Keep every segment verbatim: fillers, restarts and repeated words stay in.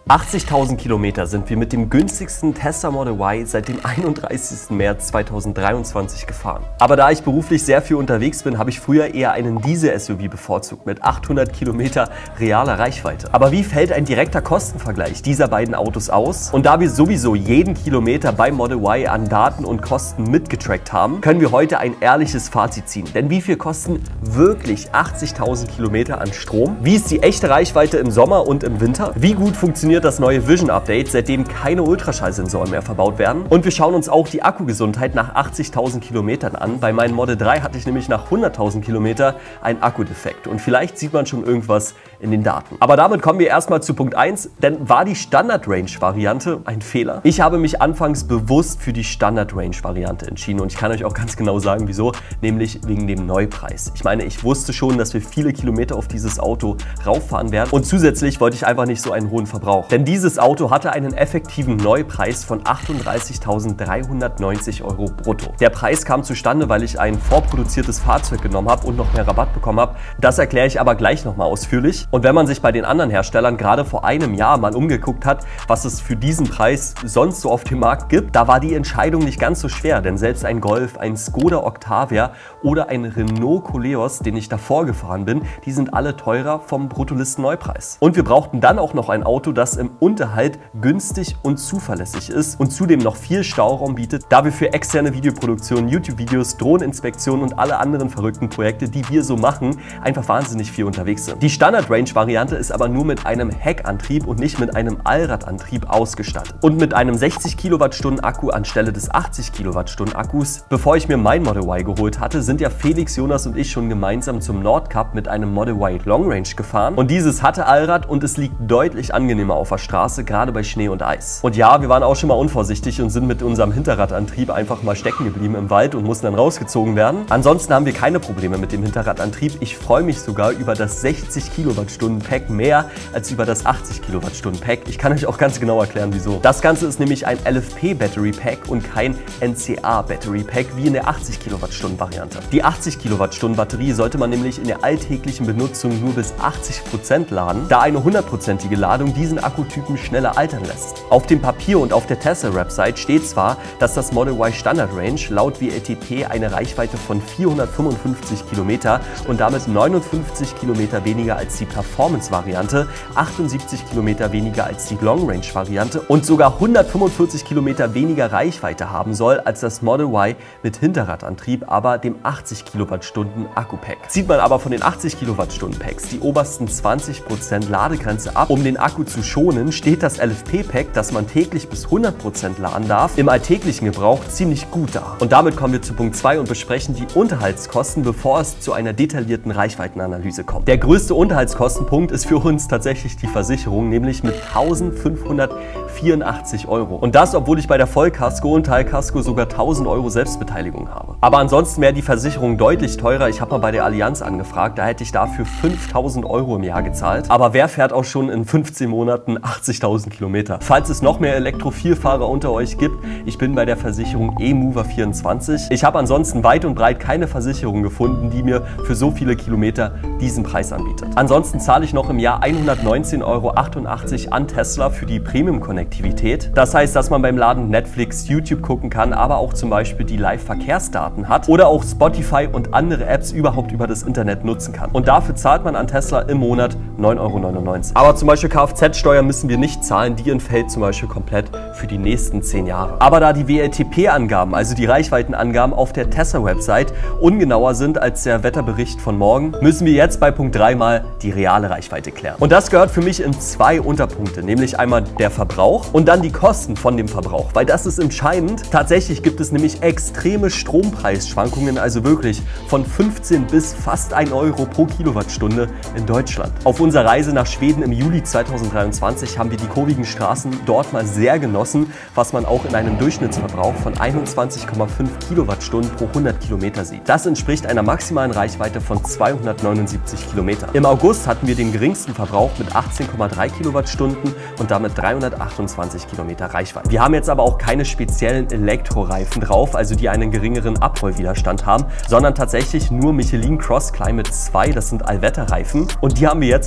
achtzigtausend Kilometer sind wir mit dem günstigsten Tesla Model Y seit dem einunddreißigsten März zweitausenddreiundzwanzig gefahren. Aber da ich beruflich sehr viel unterwegs bin, habe ich früher eher einen Diesel-S U V bevorzugt mit achthundert Kilometer realer Reichweite. Aber wie fällt ein direkter Kostenvergleich dieser beiden Autos aus? Und da wir sowieso jeden Kilometer beim Model Y an Daten und Kosten mitgetrackt haben, können wir heute ein ehrliches Fazit ziehen. Denn wie viel kosten wirklich achtzigtausend Kilometer an Strom? Wie ist die echte Reichweite im Sommer und im Winter? Wie gut funktioniert das neue Vision Update, seitdem keine Ultraschallsensoren mehr verbaut werden? Und wir schauen uns auch die Akkugesundheit nach achtzigtausend Kilometern an. Bei meinem Model drei hatte ich nämlich nach hunderttausend Kilometer einen Akkudefekt. Und vielleicht sieht man schon irgendwas in den Daten. Aber damit kommen wir erstmal zu Punkt eins, denn war die Standard-Range-Variante ein Fehler? Ich habe mich anfangs bewusst für die Standard-Range-Variante entschieden und ich kann euch auch ganz genau sagen, wieso, nämlich wegen dem Neupreis. Ich meine, ich wusste schon, dass wir viele Kilometer auf dieses Auto rauffahren werden und zusätzlich wollte ich einfach nicht so einen hohen Verbrauch. Denn dieses Auto hatte einen effektiven Neupreis von achtunddreißigtausenddreihundertneunzig Euro brutto. Der Preis kam zustande, weil ich ein vorproduziertes Fahrzeug genommen habe und noch mehr Rabatt bekommen habe. Das erkläre ich aber gleich nochmal ausführlich. Und wenn man sich bei den anderen Herstellern gerade vor einem Jahr mal umgeguckt hat, was es für diesen Preis sonst so auf dem Markt gibt, da war die Entscheidung nicht ganz so schwer, denn selbst ein Golf, ein Skoda Octavia oder ein Renault Koleos, den ich davor gefahren bin, die sind alle teurer vom Bruttolisten-Neupreis. Und wir brauchten dann auch noch ein Auto, das im Unterhalt günstig und zuverlässig ist und zudem noch viel Stauraum bietet, da wir für externe Videoproduktionen, YouTube-Videos, Drohneninspektionen und alle anderen verrückten Projekte, die wir so machen, einfach wahnsinnig viel unterwegs sind. Die Standard-Range-Variante ist aber nur mit einem Heckantrieb und nicht mit einem Allradantrieb ausgestattet. Und mit einem sechzig Kilowattstunden Akku anstelle des achtzig Kilowattstunden Akkus. Bevor ich mir mein Model Y geholt hatte, sind ja Felix, Jonas und ich schon gemeinsam zum Nordcup mit einem Model Y Long Range gefahren. Und dieses hatte Allrad und es liegt deutlich angenehmer auf der Straße, gerade bei Schnee und Eis. Und ja, wir waren auch schon mal unvorsichtig und sind mit unserem Hinterradantrieb einfach mal stecken geblieben im Wald und mussten dann rausgezogen werden. Ansonsten haben wir keine Probleme mit dem Hinterradantrieb. Ich freue mich sogar über das sechzig Kilowattstunden Pack mehr als über das achtzig Kilowattstunden Pack. Ich kann euch auch ganz genau erklären, wieso. Das Ganze ist nämlich ein L F P Battery Pack und kein N C A Battery Pack wie in der achtzig Kilowattstunden Variante. Die achtzig Kilowattstunden Batterie sollte man nämlich in der alltäglichen Benutzung nur bis achtzig Prozent laden, da eine hundertprozentige Ladung diesen Akkutypen schneller altern lässt. Auf dem Papier und auf der Tesla-Website steht zwar, dass das Model Y Standard Range laut W L T P eine Reichweite von vierhundertfünfundfünfzig Kilometer und damit neunundfünfzig Kilometer weniger als die Performance-Variante, achtundsiebzig Kilometer weniger als die Long Range Variante und sogar hundertfünfundvierzig Kilometer weniger Reichweite haben soll als das Model Y mit Hinterradantrieb, aber dem achtzig Kilowattstunden Akku-Pack. Zieht man aber von den achtzig Kilowattstunden Packs die obersten zwanzig Prozent Ladegrenze ab, um den Akku zu schonen, steht das L F P Pack, das man täglich bis hundert Prozent laden darf, im alltäglichen Gebrauch ziemlich gut da. Und damit kommen wir zu Punkt zwei und besprechen die Unterhaltskosten, bevor es zu einer detaillierten Reichweitenanalyse kommt. Der größte Unterhaltskostenpunkt ist für uns tatsächlich die Versicherung, nämlich mit eintausendfünfhundertvierundachtzig Euro. Und das, obwohl ich bei der Vollkasko und Teilkasko sogar tausend Euro Selbstbeteiligung habe. Aber ansonsten wäre die Versicherung deutlich teurer. Ich habe mal bei der Allianz angefragt, da hätte ich dafür fünftausend Euro im Jahr gezahlt. Aber wer fährt auch schon in fünfzehn Monaten achtzigtausend Kilometer? Falls es noch mehr Elektro-Vielfahrer unter euch gibt, ich bin bei der Versicherung eMover vierundzwanzig. Ich habe ansonsten weit und breit keine Versicherung gefunden, die mir für so viele Kilometer diesen Preis anbietet. Ansonsten zahle ich noch im Jahr hundertneunzehn Euro achtundachtzig an Tesla für die Premium-Konnektivität. Das heißt, dass man beim Laden Netflix, YouTube gucken kann, aber auch zum Beispiel die Live-Verkehrsdaten hat oder auch Spotify und andere Apps überhaupt über das Internet nutzen kann. Und dafür zahlt man an Tesla im Monat neun Euro neunundneunzig. Aber zum Beispiel Kfz-Steuer müssen wir nicht zahlen, die entfällt zum Beispiel komplett für die nächsten zehn Jahre. Aber da die W L T P-Angaben, also die Reichweitenangaben auf der Tesla-Website ungenauer sind als der Wetterbericht von morgen, müssen wir jetzt bei Punkt drei mal die reale Reichweite klären. Und das gehört für mich in zwei Unterpunkte, nämlich einmal der Verbrauch und dann die Kosten von dem Verbrauch, weil das ist entscheidend. Tatsächlich gibt es nämlich extreme Strompreisschwankungen, also wirklich von fünfzehn bis fast ein Euro pro Kilowattstunde in Deutschland. Auf unserer Reise nach Schweden im Juli zweitausenddreiundzwanzig haben wir die kurvigen Straßen dort mal sehr genossen, was man auch in einem Durchschnittsverbrauch von einundzwanzig Komma fünf Kilowattstunden pro hundert Kilometer sieht. Das entspricht einer maximalen Reichweite von zweihundertneunundsiebzig Kilometer. Im August hatten wir den geringsten Verbrauch mit achtzehn Komma drei Kilowattstunden und damit dreihundertachtundzwanzig Kilometer Reichweite. Wir haben jetzt aber auch keine speziellen Elektroreifen drauf, also die einen geringeren Abrollwiderstand haben, sondern tatsächlich nur Michelin Cross Climate zwei, das sind Allwetterreifen und die haben wir jetzt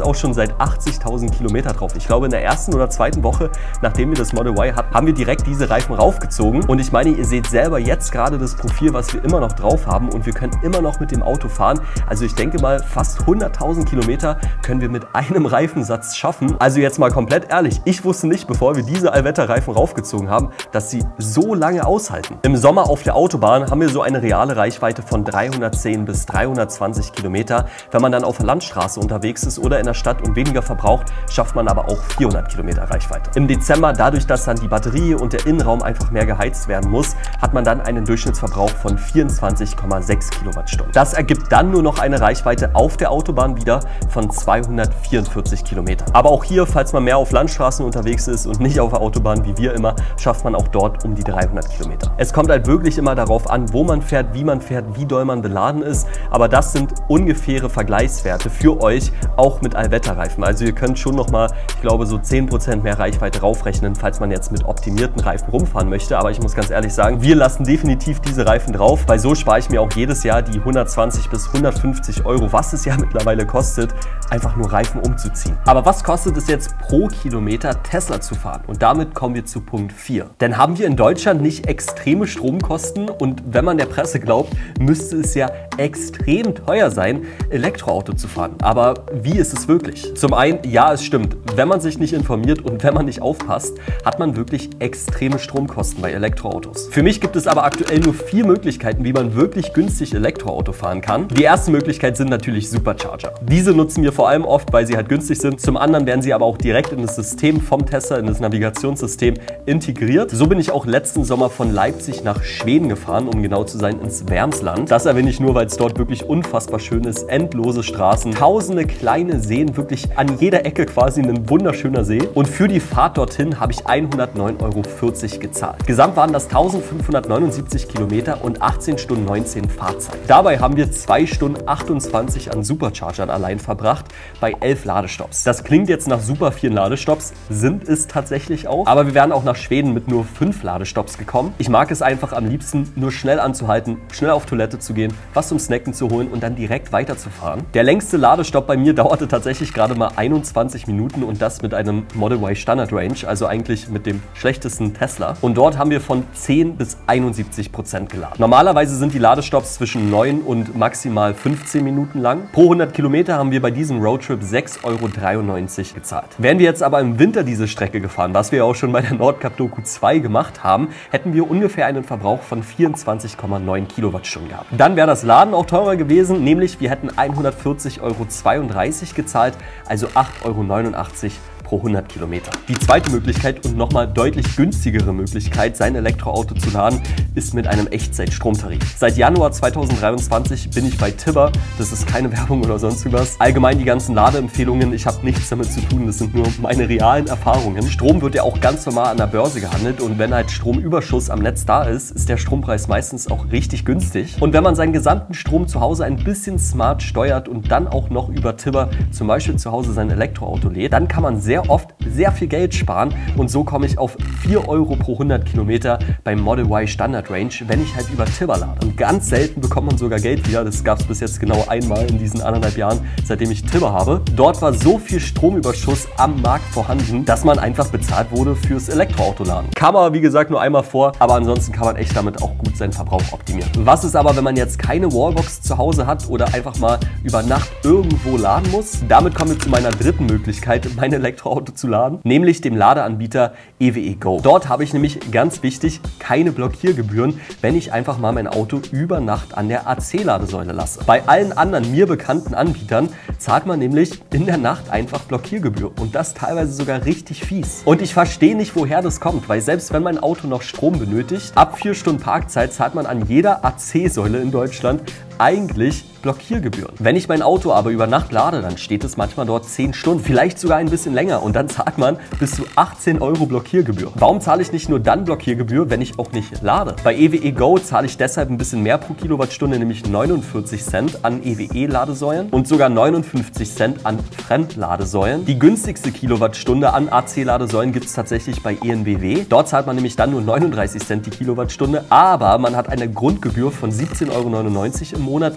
auch schon seit achtzigtausend Kilometer drauf. Ich glaube, in der ersten oder zweiten Woche, nachdem wir das Model Y hatten, haben wir direkt diese Reifen raufgezogen. Und ich meine, ihr seht selber jetzt gerade das Profil, was wir immer noch drauf haben, und wir können immer noch mit dem Auto fahren. Also ich denke mal, fast hunderttausend Kilometer können wir mit einem Reifensatz schaffen. Also jetzt mal komplett ehrlich, ich wusste nicht, bevor wir diese Allwetterreifen raufgezogen haben, dass sie so lange aushalten. Im Sommer auf der Autobahn haben wir so eine reale Reichweite von dreihundertzehn bis dreihundertzwanzig Kilometer. Wenn man dann auf der Landstraße unterwegs ist oder in der Stadt und weniger verbraucht, schafft man aber auch vierhundert Kilometer Reichweite. Im Dezember, dadurch, dass dann die Batterie und der Innenraum einfach mehr geheizt werden muss, hat man dann einen Durchschnittsverbrauch von vierundzwanzig Komma sechs Kilowattstunden. Das ergibt dann nur noch eine Reichweite auf der Autobahn wieder von zweihundertvierundvierzig Kilometer. Aber auch hier, falls man mehr auf Landstraßen unterwegs ist und nicht auf der Autobahn wie wir immer, schafft man auch dort um die dreihundert Kilometer. Es kommt halt wirklich immer darauf an, wo man fährt, wie man fährt, wie doll man beladen ist. Aber das sind ungefähre Vergleichswerte für euch, auch mit Allwetterreifen. Also ihr könnt schon noch mal, ich glaube, so zehn Prozent mehr Reichweite raufrechnen, falls man jetzt mit optimierten Reifen rumfahren möchte. Aber ich muss ganz ehrlich sagen, wir lassen definitiv diese Reifen drauf, weil so spare ich mir auch jedes Jahr die hundertzwanzig bis hundertfünfzig Euro, was es ja mittlerweile kostet, einfach nur Reifen umzuziehen. Aber was kostet es jetzt pro Kilometer Tesla zu fahren? Und damit kommen wir zu Punkt vier. Denn haben wir in Deutschland nicht extreme Stromkosten? Und wenn man der Presse glaubt, müsste es ja extrem teuer sein, Elektroauto zu fahren. Aber wie ist es wirklich? Zum einen, ja, es stimmt. Wenn man sich nicht informiert und wenn man nicht aufpasst, hat man wirklich extreme Stromkosten bei Elektroautos. Für mich gibt es aber aktuell nur vier Möglichkeiten, wie man wirklich günstig Elektroauto fahren kann. Die erste Möglichkeit sind natürlich Supercharger. Diese nutzen wir vor allem oft, weil sie halt günstig sind. Zum anderen werden sie aber auch direkt in das System vom Tesla, in das Navigationssystem integriert. So bin ich auch letzten Sommer von Leipzig nach Schweden gefahren, um genau zu sein, ins Wärmsland. Das erwähne ich nur, weil es dort wirklich unfassbar schön ist. Endlose Straßen, tausende kleine Seen, wirklich an jeder Ecke quasi ein wunderschöner See. Und für die Fahrt dorthin habe ich hundertneun Euro vierzig gezahlt. Gesamt waren das eintausendfünfhundertneunundsiebzig Kilometer und achtzehn Stunden neunzehn Fahrzeit. Dabei haben wir zwei Stunden achtundzwanzig an Superchargern allein verbracht bei elf Ladestops. Das klingt jetzt nach super vielen Ladestops, sind es tatsächlich auch. Aber wir wären auch nach Schweden mit nur fünf Ladestops gekommen. Ich mag es einfach am liebsten, nur schnell anzuhalten, schnell auf Toilette zu gehen, was zum Snacken zu holen und dann direkt weiterzufahren. Der längste Ladestopp bei mir dauerte tatsächlich gerade mal einundzwanzig Minuten und das mit einem Model Y Standard Range, also eigentlich mit dem schlechtesten Tesla. Und dort haben wir von zehn bis einundsiebzig Prozent geladen. Normalerweise sind die Ladestops zwischen neun und maximal fünfzehn Minuten lang. Pro hundert Kilometer haben wir bei diesem Roadtrip sechs Euro dreiundneunzig gezahlt. Wären wir jetzt aber im Winter diese Strecke gefahren, was wir ja auch schon bei der Nordkap Doku zwei gemacht haben, hätten wir ungefähr einen Verbrauch von vierundzwanzig Komma neun Kilowattstunden gehabt. Dann wäre das Laden auch teurer gewesen, nämlich wir hätten hundertvierzig Euro zweiunddreißig gezahlt, also acht Euro neunundachtzig pro hundert Kilometer. Die zweite Möglichkeit und nochmal deutlich günstigere Möglichkeit, sein Elektroauto zu laden, ist mit einem Echtzeit-Stromtarif. Seit Januar zweitausenddreiundzwanzig bin ich bei Tibber. Das ist keine Werbung oder sonst was. Allgemein die ganzen Ladeempfehlungen, ich habe nichts damit zu tun, das sind nur meine realen Erfahrungen. Strom wird ja auch ganz normal an der Börse gehandelt und wenn halt Stromüberschuss am Netz da ist, ist der Strompreis meistens auch richtig günstig. Und wenn man seinen gesamten Strom zu Hause ein bisschen smart steuert und dann auch noch über Tibber zum Beispiel zu Hause sein Elektroauto lädt, dann kann man sehr oft sehr viel Geld sparen und so komme ich auf vier Euro pro hundert Kilometer beim Model Y Standard Range, wenn ich halt über Tibber lade. Und ganz selten bekommt man sogar Geld wieder, das gab es bis jetzt genau einmal in diesen anderthalb Jahren, seitdem ich Tibber habe. Dort war so viel Stromüberschuss am Markt vorhanden, dass man einfach bezahlt wurde fürs Elektroautoladen. Kam aber wie gesagt nur einmal vor, aber ansonsten kann man echt damit auch gut seinen Verbrauch optimieren. Was ist aber, wenn man jetzt keine Wallbox zu Hause hat oder einfach mal über Nacht irgendwo laden muss? Damit kommen wir zu meiner dritten Möglichkeit, mein Elektroauto zu laden, nämlich dem Ladeanbieter E W E Go. Dort habe ich nämlich, ganz wichtig, keine Blockiergebühren, wenn ich einfach mal mein Auto über Nacht an der A C-Ladesäule lasse. Bei allen anderen mir bekannten Anbietern zahlt man nämlich in der Nacht einfach Blockiergebühr und das teilweise sogar richtig fies. Und ich verstehe nicht, woher das kommt, weil selbst wenn mein Auto noch Strom benötigt, ab vier Stunden Parkzeit zahlt man an jeder A C-Säule in Deutschland eigentlich Blockiergebühren. Wenn ich mein Auto aber über Nacht lade, dann steht es manchmal dort zehn Stunden, vielleicht sogar ein bisschen länger und dann zahlt man bis zu achtzehn Euro Blockiergebühr. Warum zahle ich nicht nur dann Blockiergebühr, wenn ich auch nicht lade? Bei E W E Go zahle ich deshalb ein bisschen mehr pro Kilowattstunde, nämlich neunundvierzig Cent an E W E-Ladesäulen und sogar neunundfünfzig Cent an Fremdladesäulen. Die günstigste Kilowattstunde an A C-Ladesäulen gibt es tatsächlich bei E N B W. Dort zahlt man nämlich dann nur neununddreißig Cent die Kilowattstunde, aber man hat eine Grundgebühr von siebzehn Euro neunundneunzig im Monat und zahlt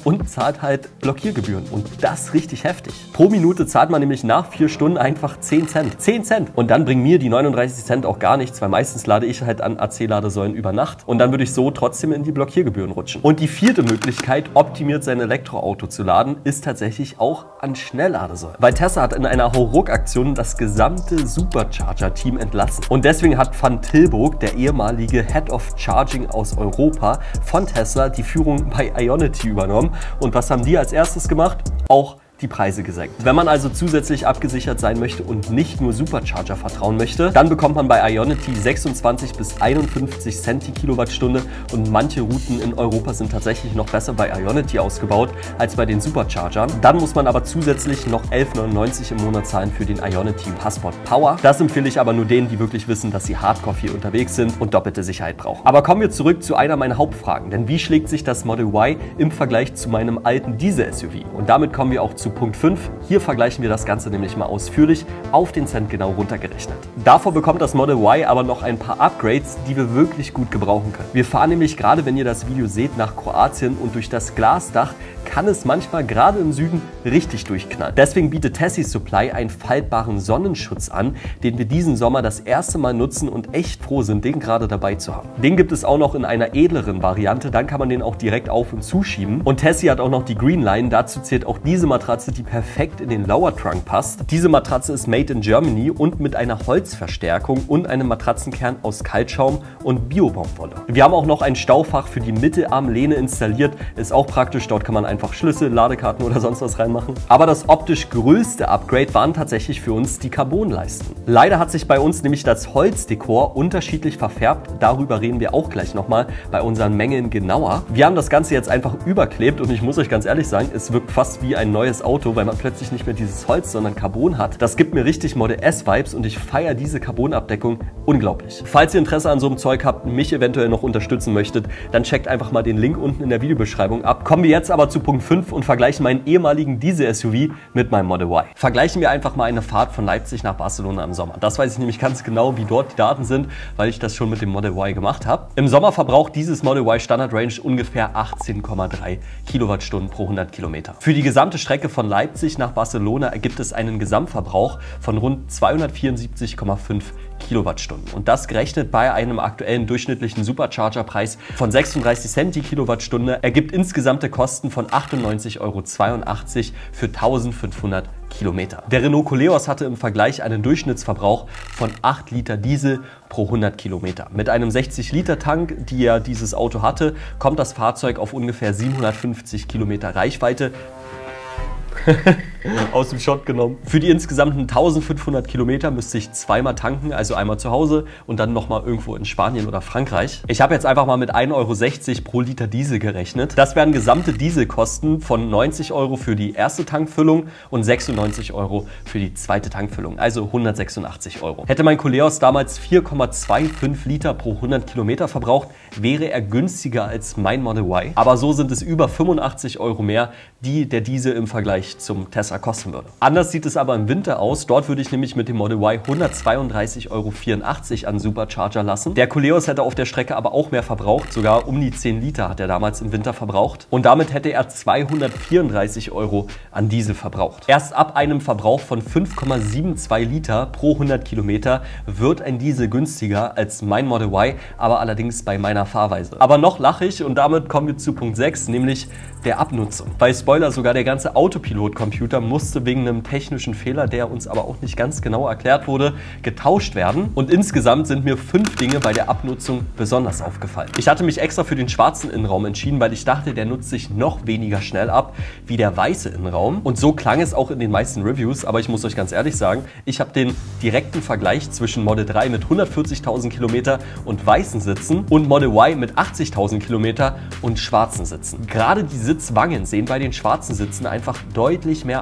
zahlt halt Blockiergebühren und das richtig heftig. Pro Minute zahlt man nämlich nach vier Stunden einfach zehn Cent. zehn Cent! Und dann bringen mir die neununddreißig Cent auch gar nichts, weil meistens lade ich halt an A C-Ladesäulen über Nacht und dann würde ich so trotzdem in die Blockiergebühren rutschen. Und die vierte Möglichkeit, optimiert sein Elektroauto zu laden, ist tatsächlich auch an Schnellladesäulen. Weil Tesla hat in einer Hauruck-Aktion das gesamte Supercharger-Team entlassen. Und deswegen hat Van Tilburg, der ehemalige Head of Charging aus Europa von Tesla, die Führung bei Ionity übernommen. Und was haben die als erstes gemacht? Auch die Preise gesenkt. Wenn man also zusätzlich abgesichert sein möchte und nicht nur Supercharger vertrauen möchte, dann bekommt man bei Ionity sechsundzwanzig bis einundfünfzig Cent die Kilowattstunde und manche Routen in Europa sind tatsächlich noch besser bei Ionity ausgebaut als bei den Superchargern. Dann muss man aber zusätzlich noch elf neunundneunzig im Monat zahlen für den Ionity Passport Power. Das empfehle ich aber nur denen, die wirklich wissen, dass sie hardcore viel unterwegs sind und doppelte Sicherheit brauchen. Aber kommen wir zurück zu einer meiner Hauptfragen, denn wie schlägt sich das Model Y im Vergleich zu meinem alten Diesel-S U V? Und damit kommen wir auch zu Punkt fünf. Hier vergleichen wir das Ganze nämlich mal ausführlich auf den Cent genau runtergerechnet. Davor bekommt das Model Y aber noch ein paar Upgrades, die wir wirklich gut gebrauchen können. Wir fahren nämlich gerade, wenn ihr das Video seht, nach Kroatien und durch das Glasdach kann es manchmal gerade im Süden richtig durchknallen. Deswegen bietet Tessie Supply einen faltbaren Sonnenschutz an, den wir diesen Sommer das erste Mal nutzen und echt froh sind, den gerade dabei zu haben. Den gibt es auch noch in einer edleren Variante, dann kann man den auch direkt auf und zuschieben. Und Tessie hat auch noch die Green Line, dazu zählt auch diese Matratze, die perfekt in den Lower Trunk passt. Diese Matratze ist made in Germany und mit einer Holzverstärkung und einem Matratzenkern aus Kaltschaum und Bio-Baumwolle. Wir haben auch noch ein Staufach für die Mittelarmlehne installiert, ist auch praktisch, dort kann man einfach Schlüssel, Ladekarten oder sonst was reinmachen. Aber das optisch größte Upgrade waren tatsächlich für uns die Carbonleisten. Leider hat sich bei uns nämlich das Holzdekor unterschiedlich verfärbt, darüber reden wir auch gleich nochmal bei unseren Mengen genauer. Wir haben das Ganze jetzt einfach überklebt und ich muss euch ganz ehrlich sagen, es wirkt fast wie ein neues Auto, weil man plötzlich nicht mehr dieses Holz, sondern Carbon hat. Das gibt mir richtig Model S-Vibes und ich feiere diese Carbonabdeckung unglaublich. Falls ihr Interesse an so einem Zeug habt, mich eventuell noch unterstützen möchtet, dann checkt einfach mal den Link unten in der Videobeschreibung ab. Kommen wir jetzt aber zu Punkt fünf und vergleichen meinen ehemaligen Diesel-S U V mit meinem Model Y. Vergleichen wir einfach mal eine Fahrt von Leipzig nach Barcelona im Sommer. Das weiß ich nämlich ganz genau, wie dort die Daten sind, weil ich das schon mit dem Model Y gemacht habe. Im Sommer verbraucht dieses Model Y Standard Range ungefähr achtzehn Komma drei Kilowattstunden pro hundert Kilometer. Für die gesamte Strecke von Leipzig nach Barcelona ergibt es einen Gesamtverbrauch von rund zweihundertvierundsiebzig Komma fünf Kilowattstunden. Und das gerechnet bei einem aktuellen durchschnittlichen Supercharger-Preis von sechsunddreißig Cent die Kilowattstunde ergibt insgesamte Kosten von achtundneunzig Euro zweiundachtzig für eintausendfünfhundert Kilometer. Der Renault Koleos hatte im Vergleich einen Durchschnittsverbrauch von acht Liter Diesel pro hundert Kilometer. Mit einem sechzig Liter Tank, die ja dieses Auto hatte, kommt das Fahrzeug auf ungefähr siebenhundertfünfzig Kilometer Reichweite. Aus dem Shot genommen. Für die insgesamten eintausendfünfhundert Kilometer müsste ich zweimal tanken, also einmal zu Hause und dann nochmal irgendwo in Spanien oder Frankreich. Ich habe jetzt einfach mal mit ein Euro sechzig pro Liter Diesel gerechnet. Das wären gesamte Dieselkosten von neunzig Euro für die erste Tankfüllung und sechsundneunzig Euro für die zweite Tankfüllung, also hundertsechsundachtzig Euro. Hätte mein Koleos damals vier Komma fünfundzwanzig Liter pro hundert Kilometer verbraucht, wäre er günstiger als mein Model Y. Aber so sind es über fünfundachtzig Euro mehr, die der Diesel im Vergleich zum Tesla kosten würde. Anders sieht es aber im Winter aus. Dort würde ich nämlich mit dem Model Y hundertzweiunddreißig Euro vierundachtzig an Supercharger lassen. Der Koleos hätte auf der Strecke aber auch mehr verbraucht. Sogar um die zehn Liter hat er damals im Winter verbraucht. Und damit hätte er zweihundertvierunddreißig Euro an Diesel verbraucht. Erst ab einem Verbrauch von fünf Komma zweiundsiebzig Liter pro hundert Kilometer wird ein Diesel günstiger als mein Model Y, aber allerdings bei meiner Fahrweise. Aber noch lache ich und damit kommen wir zu Punkt sechs, nämlich der Abnutzung. Bei Spoiler, sogar der ganze Autopilot-Computer musste wegen einem technischen Fehler, der uns aber auch nicht ganz genau erklärt wurde, getauscht werden. Und insgesamt sind mir fünf Dinge bei der Abnutzung besonders aufgefallen. Ich hatte mich extra für den schwarzen Innenraum entschieden, weil ich dachte, der nutzt sich noch weniger schnell ab wie der weiße Innenraum. Und so klang es auch in den meisten Reviews, aber ich muss euch ganz ehrlich sagen, ich habe den direkten Vergleich zwischen Model drei mit hundertvierzigtausend Kilometer und weißen Sitzen und Model Y mit achtzigtausend Kilometer und schwarzen Sitzen. Gerade die Sitzwangen sehen bei den schwarzen Sitzen einfach deutlich mehr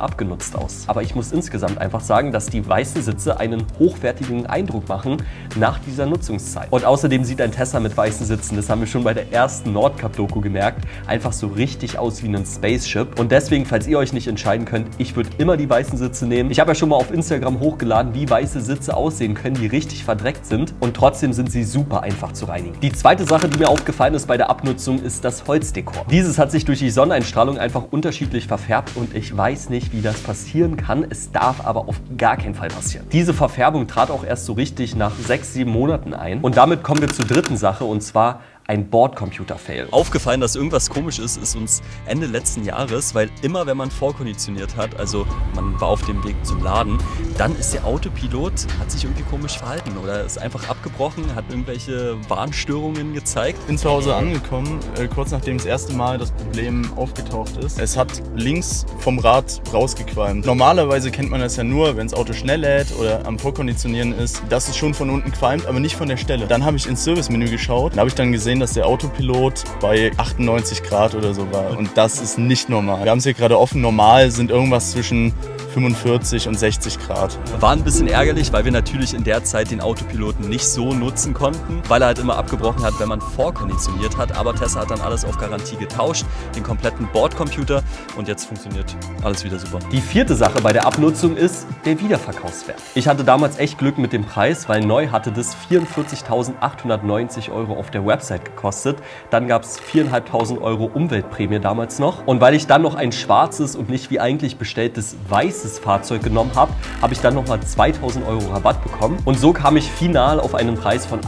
abgenutzt aus. Aber ich muss insgesamt einfach sagen, dass die weißen Sitze einen hochwertigen Eindruck machen nach dieser Nutzungszeit. Und außerdem sieht ein Tesla mit weißen Sitzen, das haben wir schon bei der ersten Nordkap-Doku gemerkt, einfach so richtig aus wie ein Spaceship. Und deswegen, falls ihr euch nicht entscheiden könnt, ich würde immer die weißen Sitze nehmen. Ich habe ja schon mal auf Instagram hochgeladen, wie weiße Sitze aussehen können, die richtig verdreckt sind. Und trotzdem sind sie super einfach zu reinigen. Die zweite Sache, die mir aufgefallen ist bei der Abnutzung, ist das Holzdekor. Dieses hat sich durch die Sonneneinstrahlung einfach unterschiedlich verfärbt und ich weiß nicht, wie das passieren kann. Es darf aber auf gar keinen Fall passieren. Diese Verfärbung trat auch erst so richtig nach sechs, sieben Monaten ein. Und damit kommen wir zur dritten Sache, und zwar ein Bordcomputer-Fail. Aufgefallen, dass irgendwas komisch ist, ist uns Ende letzten Jahres, weil immer, wenn man vorkonditioniert hat, also man war auf dem Weg zum Laden, dann ist der Autopilot, hat sich irgendwie komisch verhalten oder ist einfach abgebrochen, hat irgendwelche Warnstörungen gezeigt. Bin zu Hause angekommen, äh, kurz nachdem das erste Mal das Problem aufgetaucht ist. Es hat links vom Rad rausgequalmt. Normalerweise kennt man das ja nur, wenn das Auto schnell lädt oder am Vorkonditionieren ist, dass es schon von unten qualmt, aber nicht von der Stelle. Dann habe ich ins Service-Menü geschaut und habe ich dann gesehen, dass der Autopilot bei achtundneunzig Grad oder so war. Und das ist nicht normal. Wir haben es hier gerade offen. Normal sind irgendwas zwischen fünfundvierzig und sechzig Grad. War ein bisschen ärgerlich, weil wir natürlich in der Zeit den Autopiloten nicht so nutzen konnten, weil er halt immer abgebrochen hat, wenn man vorkonditioniert hat. Aber Tesla hat dann alles auf Garantie getauscht, den kompletten Bordcomputer, und jetzt funktioniert alles wieder super. Die vierte Sache bei der Abnutzung ist der Wiederverkaufswert. Ich hatte damals echt Glück mit dem Preis, weil neu hatte das vierundvierzigtausendachthundertneunzig Euro auf der Website gekostet. Dann gab es viertausendfünfhundert Euro Umweltprämie damals noch. Und weil ich dann noch ein schwarzes und nicht wie eigentlich bestelltes weißes Fahrzeug genommen habe, habe ich dann nochmal zweitausend Euro Rabatt bekommen. Und so kam ich final auf einen Preis von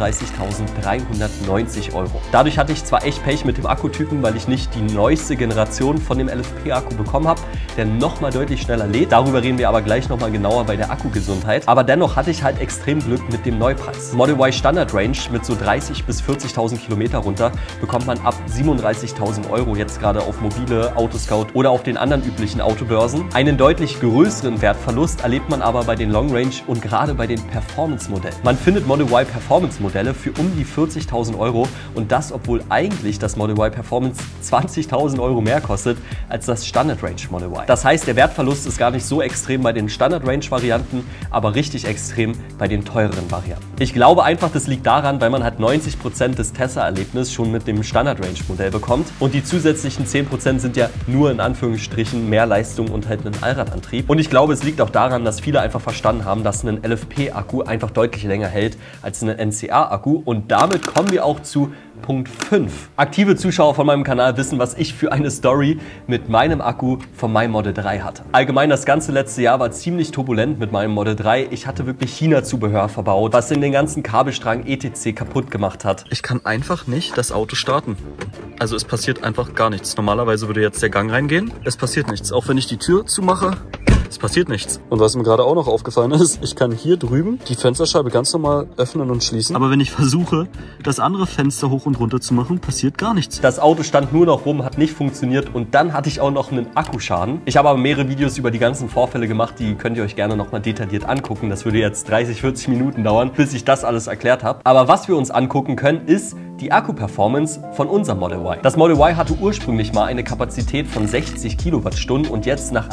achtunddreißigtausenddreihundertneunzig Euro. Dadurch hatte ich zwar echt Pech mit dem Akkutypen, weil ich nicht die neueste Generation von dem L F P-Akku bekommen habe, der nochmal deutlich schneller lädt. Darüber reden wir aber gleich nochmal genauer bei der Akkugesundheit. Aber dennoch hatte ich halt extrem Glück mit dem Neupreis. Model Y Standard Range mit so dreißigtausend bis vierzigtausend Kilometer runter bekommt man ab siebenunddreißigtausend Euro jetzt gerade auf mobile, Autoscout oder auf den anderen üblichen Autobörsen. Einen deutlich größeren Wertverlust erlebt man aber bei den Long Range und gerade bei den Performance-Modellen. Man findet Model Y Performance-Modelle für um die vierzigtausend Euro und das, obwohl eigentlich das Model Y Performance zwanzigtausend Euro mehr kostet als das Standard Range Model Y. Das heißt, der Wertverlust ist gar nicht so extrem bei den Standard Range Varianten, aber richtig extrem bei den teureren Varianten. Ich glaube einfach, das liegt daran, weil man halt neunzig Prozent des Tesla-Erlebnisses schon mit dem Standard Range Modell bekommt und die zusätzlichen zehn Prozent sind ja nur in Anführungsstrichen mehr Leistung und halt einen Allradantrieb. Und ich glaube, es liegt auch daran, dass viele einfach verstanden haben, dass ein L F P-Akku einfach deutlich länger hält als ein N C A-Akku. Und damit kommen wir auch zu Punkt fünf. Aktive Zuschauer von meinem Kanal wissen, was ich für eine Story mit meinem Akku von meinem Model drei hatte. Allgemein, das ganze letzte Jahr war ziemlich turbulent mit meinem Model drei. Ich hatte wirklich China-Zubehör verbaut, was in den ganzen Kabelstrang et cetera kaputt gemacht hat. Ich kann einfach nicht das Auto starten. Also es passiert einfach gar nichts. Normalerweise würde jetzt der Gang reingehen. Es passiert nichts. Auch wenn ich die Tür zumache, es passiert nichts. Und was mir gerade auch noch aufgefallen ist, ich kann hier drüben die Fensterscheibe ganz normal öffnen und schließen. Aber wenn ich versuche, das andere Fenster hoch und runter zu machen, passiert gar nichts. Das Auto stand nur noch rum, hat nicht funktioniert und dann hatte ich auch noch einen Akkuschaden. Ich habe aber mehrere Videos über die ganzen Vorfälle gemacht, die könnt ihr euch gerne nochmal detailliert angucken. Das würde jetzt dreißig, vierzig Minuten dauern, bis ich das alles erklärt habe. Aber was wir uns angucken können, ist die Akku-Performance von unserem Model Y. Das Model Y hatte ursprünglich mal eine Kapazität von sechzig Kilowattstunden und jetzt nach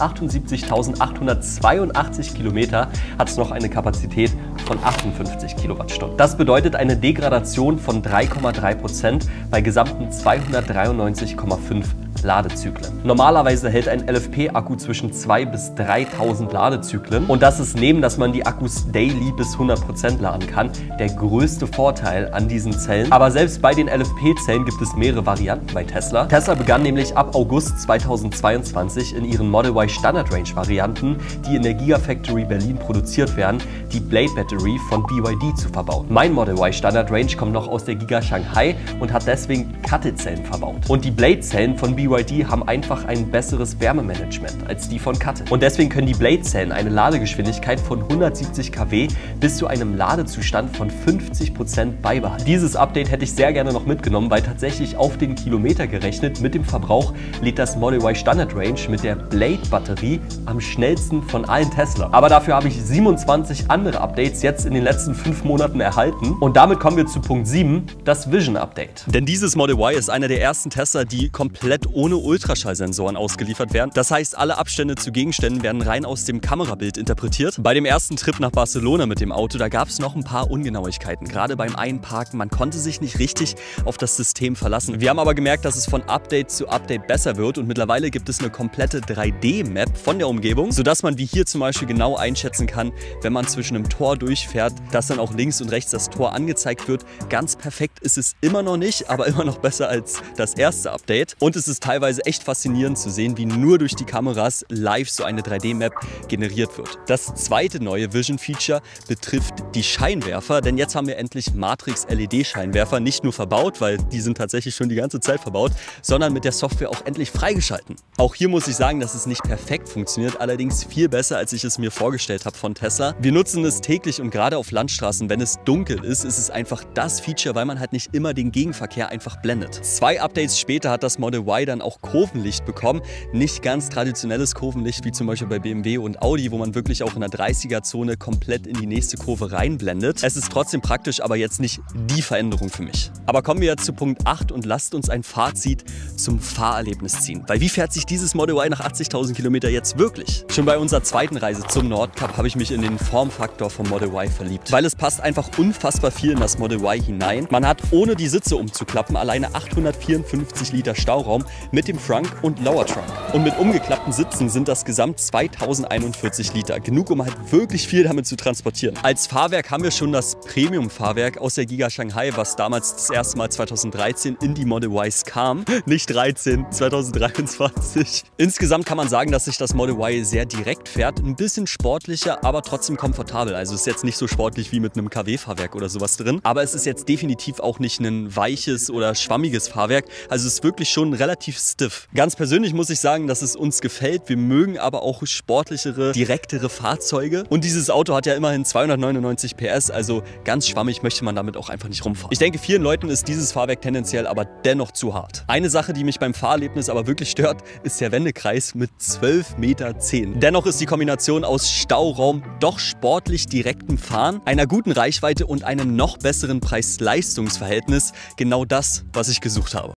achtundsiebzigtausendachthundertzweiundachtzig Kilometer hat es noch eine Kapazität von achtundfünfzig Kilowattstunden. Das bedeutet eine Degradation von drei Komma drei Prozent bei gesamten zweihundertdreiundneunzig Komma fünf Ladezyklen. Normalerweise hält ein L F P-Akku zwischen zweitausend bis dreitausend Ladezyklen und das ist neben, dass man die Akkus daily bis hundert Prozent laden kann, der größte Vorteil an diesen Zellen. Aber selbst bei den L F P-Zellen gibt es mehrere Varianten bei Tesla. Tesla begann nämlich ab August zweitausendzweiundzwanzig in ihren Model Y Standard Range Varianten, die in der Gigafactory Berlin produziert werden, die Blade Battery von B Y D zu verbauen. Mein Model Y Standard Range kommt noch aus der Giga Shanghai und hat deswegen Cutted-Zellen verbaut. Und die Blade-Zellen von B Y D haben einfach ein besseres Wärmemanagement als die von Cutted. Und deswegen können die Blade-Zellen eine Ladegeschwindigkeit von hundertsiebzig Kilowatt bis zu einem Ladezustand von fünfzig Prozent beibehalten. Dieses Update hätte ich sehr gerne noch mitgenommen, weil tatsächlich auf den Kilometer gerechnet mit dem Verbrauch lädt das Model Y Standard Range mit der Blade-Batterie am schnellsten von allen Tesla. Aber dafür habe ich siebenundzwanzig andere Updates jetzt in den letzten fünf Monaten erhalten. Und damit kommen wir zu Punkt sieben, das Vision Update. Denn dieses Model Y ist einer der ersten Tesla, die komplett ohne Ultraschallsensoren ausgeliefert werden. Das heißt, alle Abstände zu Gegenständen werden rein aus dem Kamerabild interpretiert. Bei dem ersten Trip nach Barcelona mit dem Auto, da gab es noch ein paar Ungenauigkeiten. Gerade beim Einparken, man konnte sich nicht richtig auf das System verlassen. Wir haben aber gemerkt, dass es von Update zu Update besser wird und mittlerweile gibt es eine komplette drei D Map von der Umgebung, sodass man wie hier zum Beispiel genau einschätzen kann, wenn man zwischen einem Tor durchfährt, dass dann auch links und rechts das Tor angezeigt wird. Ganz perfekt ist es immer noch nicht, aber immer noch besser als das erste Update. Und es ist teilweise echt faszinierend zu sehen, wie nur durch die Kameras live so eine drei D Map generiert wird. Das zweite neue Vision-Feature betrifft die Scheinwerfer, denn jetzt haben wir endlich Matrix-L E D-Scheinwerfer nicht nur verbaut, weil die sind tatsächlich schon die ganze Zeit verbaut, sondern mit der Software auch endlich freigeschalten. Auch hier muss ich sagen, dass es nicht perfekt funktioniert, allerdings viel besser, als ich es mir vorgestellt habe von Tesla. Wir nutzen es täglich und gerade auf Landstraßen, wenn es dunkel ist, ist es einfach das Feature, weil man halt nicht immer den Gegenverkehr einfach blendet. Zwei Updates später hat das Model Y dann auch Kurvenlicht bekommen. Nicht ganz traditionelles Kurvenlicht, wie zum Beispiel bei B M W und Audi, wo man wirklich auch in der dreißiger Zone komplett in die nächste Kurve reinblendet. Es ist trotzdem praktisch, aber jetzt nicht die Veränderung für mich. Aber kommen wir jetzt zu Punkt acht und lasst uns ein Fazit zum Fahrerlebnis ziehen. Weil wie fährt sich dieses Model Y nach achtzigtausend Kilometer jetzt wirklich? Schon bei unserer zweiten Reise zum Nordkap habe ich mich in den Formfaktor vom Model Y verliebt. Weil es passt einfach unfassbar viel in das Model Y hinein. Man hat ohne die Sitze umzuklappen alleine achthundertvierundfünfzig Liter Stauraum mit dem Frunk und Lower Trunk. Und mit umgeklappten Sitzen sind das gesamt zweitausendeinundvierzig Liter. Genug, um halt wirklich viel damit zu transportieren. Als Fahrwerk haben wir schon das Premium-Fahrwerk aus der Giga Shanghai, was damals das erste Mal zweitausenddreizehn in die Model Ys kam. Nicht dreizehn, zweitausenddreiundzwanzig. Insgesamt kann man sagen, dass sich das Model Y sehr direkt fährt. Ein bisschen sportlicher, aber trotzdem komfortabel. Also ist jetzt nicht so sportlich wie mit einem K W-Fahrwerk oder sowas drin. Aber es ist jetzt definitiv auch nicht ein weiches oder schwammiges Fahrwerk. Also es ist wirklich schon relativ stiff. Ganz persönlich muss ich sagen, dass es uns gefällt. Wir mögen aber auch sportlichere, direktere Fahrzeuge. Und dieses Auto hat ja immerhin zweihundertneunundneunzig P S. Also ganz schwammig möchte man damit auch einfach nicht rumfahren. Ich denke, vielen Leuten ist dieses Fahrwerk tendenziell aber dennoch zu hart. Eine Sache, die mich beim Fahrerlebnis aber wirklich stört, ist der Wendekreis mit zwölf Meter zehn. Dennoch ist die Kombination aus Stauraum, doch sportlich direktem Fahren, einer guten Reichweite und einem noch besseren Preis-Leistungs-Verhältnis genau das, was ich gesucht habe.